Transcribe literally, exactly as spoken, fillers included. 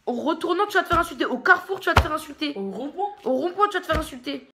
Au retournant, tu vas te faire insulter. Au carrefour, tu vas te faire insulter. Au rond-point. Au rond-point, tu vas te faire insulter.